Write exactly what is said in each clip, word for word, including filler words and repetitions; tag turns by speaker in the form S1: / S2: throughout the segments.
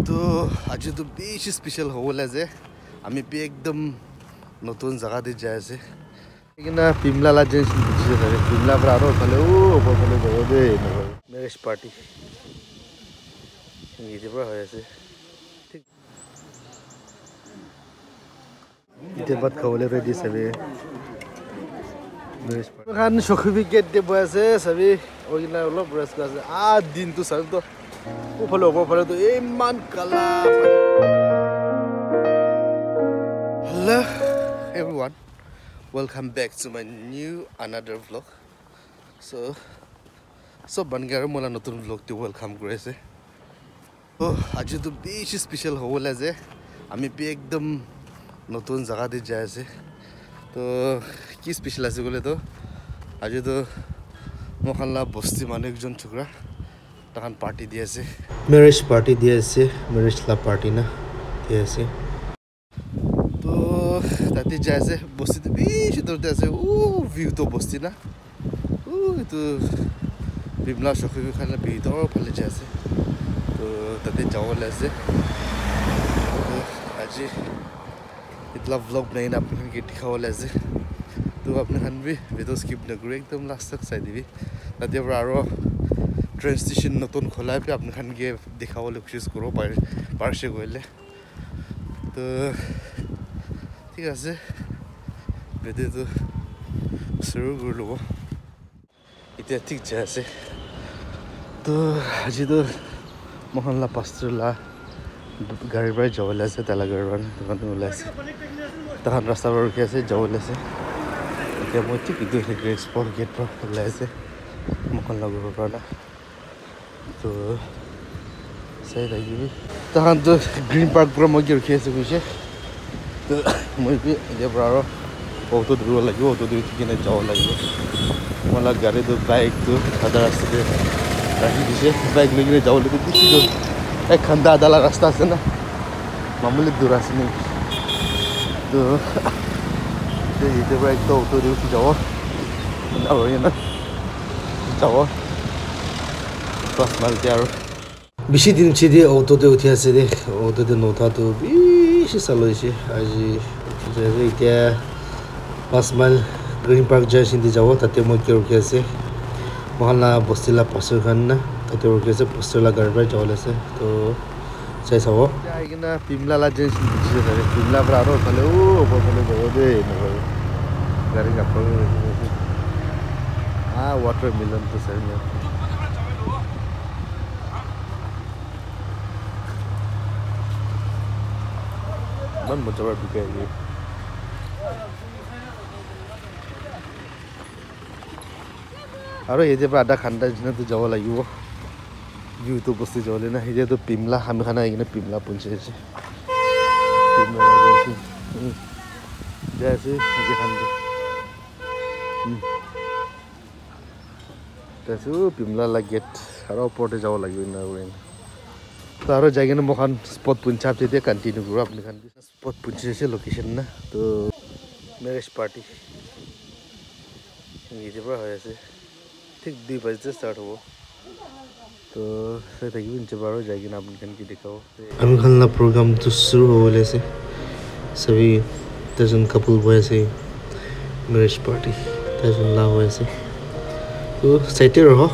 S1: তো আজি তো বেশি স্পেশাল হবলে যে আমি বি একদম নতুন জায়গাতে যাই আছে কিনা পিমলা যে পিমলা পৰা আৰু ফালে ও ওপৰ ফালে যাব দেই মেৰেজ পাৰ্টি ইজি পৰা হৈ আছে ঠিক এতিয়া বাত খাবলৈ ৰেডি সবে মেৰেজ পাৰ্টি খান সখবিকেট দিব আছে সবে ওইনা অলপ ব্ৰাছ আছে আ দিনটো সব তো ওপৰ ওপৰ ফালে তো ইমান কালা Hello everyone, welcome back to my new another vlog. So so bangar mola notun vlog to welcome kuraise. Oh aji to beshi special hobole je ami bi ekdom notun jaga te jai ase. To ki special ase gole to aji to mokhanla bosti manu ekjon chukra takan party di ase. Marriage party di ase, marriage la party na di ase. Tadi jaise bosti to bishi dorte ase o view to bosti na o itu bimla shokhi khana bidor phale jaise to tadi jawal ase aji itla vlog nahi na apni ke dikhawal ase to apni khan bi video skip na kore ekdom last tak sai dibi tadi aro train station notun khola pe apni khan ke dikhawal koshis koro par parshe goile to ঠিক আছে video তো শুরু করব এটা ঠিক আছে তো আজি তো মহল্লা পাঁচতলা গাড়ি বাই যাবলৈ আছে তেলা গাড়ী দোকান ওলাইছে তাহান ৰাস্তা પર ৰখি আছে যাবলৈ আছে এতিয়া মই ঠিক ইটো এক্সপৰ্ট গেট পৰা ওলাইছে মহল্লা ঘৰৰ পৰা তো চাই থাকিবি তাহান তো গ্ৰীণ পাৰ্ক পৰা মই ৰখি আছে কৈছে তো মই বি এতিয়া পৰা আৰু অটো দূৰ লাগিব অটো দূৰ কিনে যাব লাগিব মোলা গাড়ী তো বাইক তো আধা ৰাস্তাতে ৰাখি দিছে বাইক লৈ কিনে যাব লাগিব বেছি দূৰ এক ঘণ্টা আধালা ৰাস্তা আছে না মামুলি দূৰ আছে নে তো এতিয়া পৰা একদম অটো দূৰ উঠি যাব আৰু না যাব পাঁচ মাইলতে আৰু বেছি দিন উঠি দিয়ে অটোতে উঠি আছে দে অটোতে নুঠাটো বেছি চাল হৈছে আজি এতিয়া পাঁচ মাইল গ্ৰীণ পাৰ্ক যাই চিন্তি যাব তাতে মই কি ৰখি আছে মহল্লা বস্তিলা পাছৰ খান না তাতে ৰখি আছে বস্তিলা গাড়ী পৰা যাবলৈ আছে তো চাই চাব কিনা পিমলা যে পিমলা পৰা আৰু ফালে ও ওপৰ ফালে যাব দেই গাড়ী কাপোৰ আ ৱাটাৰ মিলনটো চাই Man mau coba buka ini. Aro ये जब आधा खंडा जिन्हें तो जावा लगी वो view तो बस्ती जावा लेना ये तो पिमला हमें खाना है कि ना पिमला पुंचे ऐसे पिमला जैसे जैसे ये खंडा जैसे वो पिमला लग गेट aro पोटे जावा लगी ना वो तो आरो जाएंगे ना मोहन स्पॉट पुंचाप चीज़ें कंटिन्यू करो अपने खान भी स्पॉट पुंचे से लोकेशन ना तो मैरिज पार्टी ये जब रहा है ऐसे ठीक दो बजे से स्टार्ट हो तो फिर तक भी इंचे बारो जाएंगे ना अपने खान की दिखाओ अपने खान ना प्रोग्राम तो शुरू हो गया से सभी दर्जन कपल हुए से मैरिज पार्टी दर्जन ला हुए से तो साइटे रहो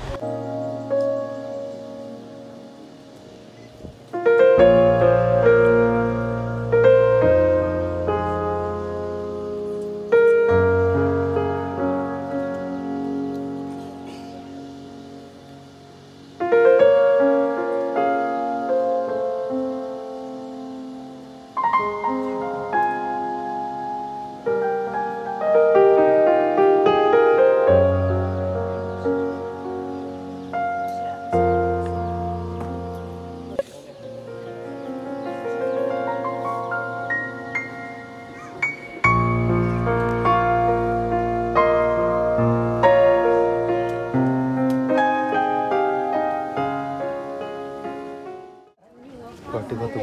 S1: पार्टी का तो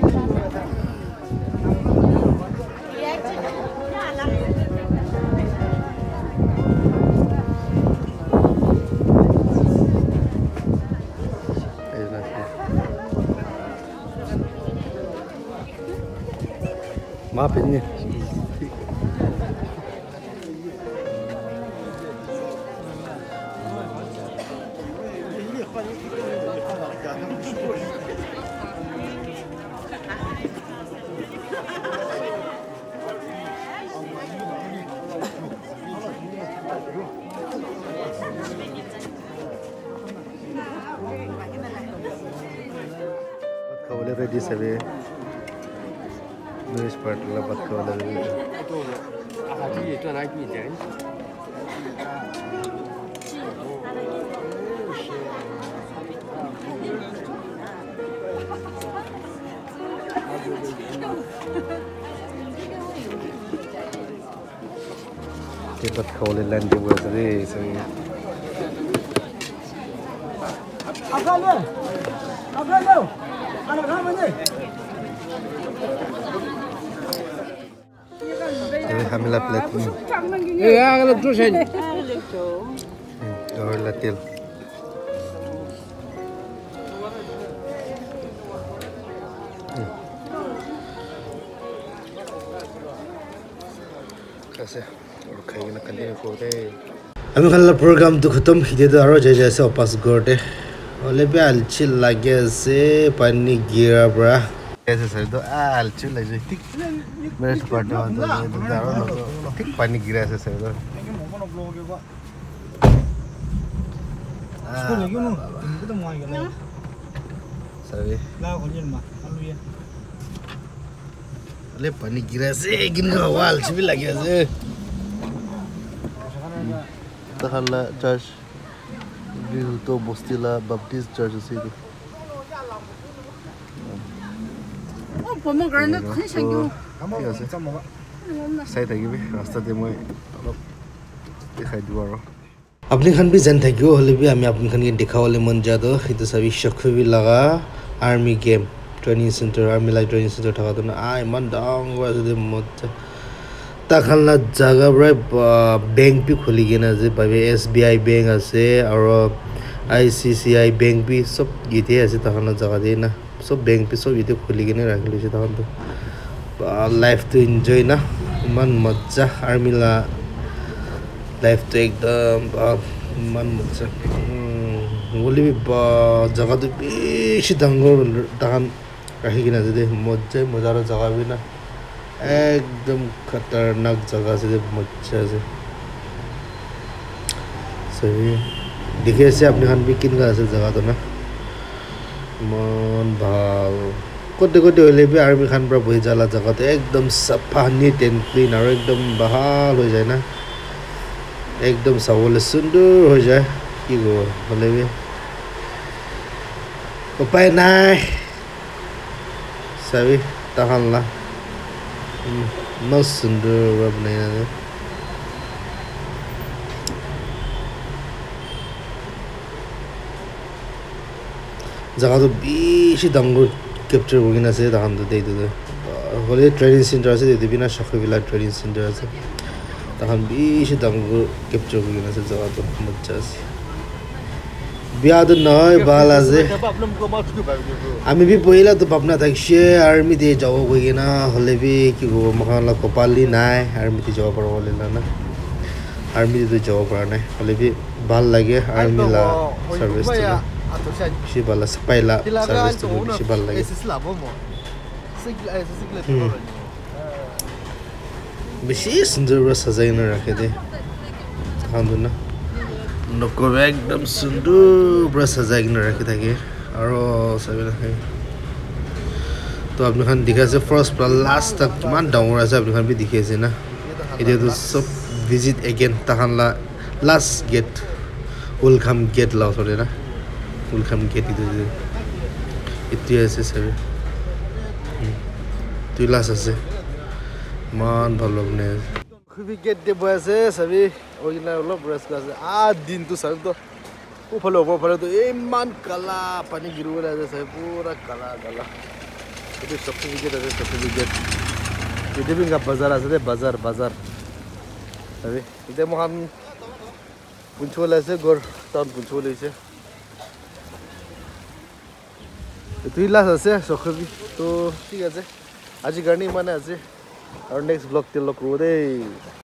S1: माफ इतने kawale ready sabe news part la bat kawale ready
S2: ahadi itu naik ni dan ke bat kawale land de wazre sai
S3: Agale, agale, anak kamu ni.
S1: Ini hamil plate ni.
S2: ya kalau tu saya
S1: Or latil. Kasi और खाएंगे ना continue करते আমি খালা programme তো খতম হিতে তো আরো যাই যাইছে অপাস গড়তে ওলে বে আলছি লাগে আছে পানি গিরা ব্রা ऐसे सर तो आलची लगे ठीक मेरे स्पॉट में तो दारो ना ठीक पानी गिरा ऐसे सर तो
S3: School lagi nu, kita mau lagi lah.
S1: Sir
S3: Lah kau jadi mah, lalu ya.
S1: अरे पानी गिरा से गिन का वाल भी लगे ऐसे तो खाला चर्च भी तो बस्तीला बाप्टिस्ट चर्च से तो
S4: 어, 범어가는 큰 생겨.
S1: ঠিক আছে চাই থাকিবি ৰাস্তাতে মই অলপ দেখাই দিওঁ আৰু আপুনি খান বি জান থাকিব হ'লে বি আমি আপুনি খান দেখাবলৈ মন যায় তো সেইটো চাবি চখবি লগা army game training centre army like training centre থকাটো না আ ইমান ডাঙৰ আছে যে মজা তাখানলা জাগা পৰাই বেংক বি খুলি কিনে আছে পাবি এছ বি আই বেংক আছে আৰু ICICI bank বি চব ইতে আছে তাখানলা জাগাতে না सब बैंक पे सब इधर खुली के नहीं रख लीजिए तो हम तो लाइफ तो एंजॉय ना मन मजा आर्मी ला लाइफ तो एकदम मन मजा बोली भी जगह तो बेशी दंगोर दान रही कि ना जैसे मजा मजा रा जगह भी ना एकदम खतरनाक जगह से मजा से सही देखिए ऐसे अपने खान भी किन का ऐसे जगह तो ना मन ভাল কত কত হলে বি আর্মি খান পৰা বহি जाला জায়গাতে একদম সাফা নিট এন্ড ক্লিন আৰু একদম ভাল হৈ যায় না একদম চাবলৈ সুন্দৰ হৈ যায় কি গো হলে বি উপায় নাই চাবি তাহানলা মস্ত সুন্দৰ বনাই না जगह तो बेसी डांगर कैप्चर होगी ना से दान तो दे दे होले ट्रेनिंग सेंटर से दे बिना शखबिला ट्रेनिंग सेंटर से दान बेसी डांगर कैप्चर होगी ना से जगह तो मजा से बिया तो नय बाला से আমি भी पहिला तो अपना थाकसे आर्मी दे जाओ गई ना होले भी कि गो मखाला कपाली नाय आर्मी दे जाओ परवले ना आर्मी दे जाओ पर ना होले भी ভাল লাগে आर्मी ला service si bala sapaila service to si bala lagi beshi sundur ra sajai na rakhe de handu na noko ekdom sundur ra sajai na rakhe thake aro sabila hai to apni khan dikha ase first pra last tak man dangor ase apni khan bi dikhi ase na ite to sob visit again tahan la last gate welcome gate la sore na welcome gate itu itu আছে সবে তুই লাস আছে মান ভালো বনে খুবই gate দে বসে সবে ওইনা হলো ব্রাশ আছে আ দিন তো সব তো উপরে উপরে তো এই মান কালা পানি গিরুলে আছে সব পুরা কালা কালা itu সবচেয়ে গেট আছে সবচেয়ে গেট এটা বিঙ্গা বাজার আছে বাজার বাজার সবে এটা মহান পুঞ্চল আছে গর টাউন পুঞ্চল আছে তুই লাস আছে সখবি তো ঠিক আছে আজি গানি মানে আছে আৰু নেক্সট ব্লগ তে লগ কৰোঁ দেই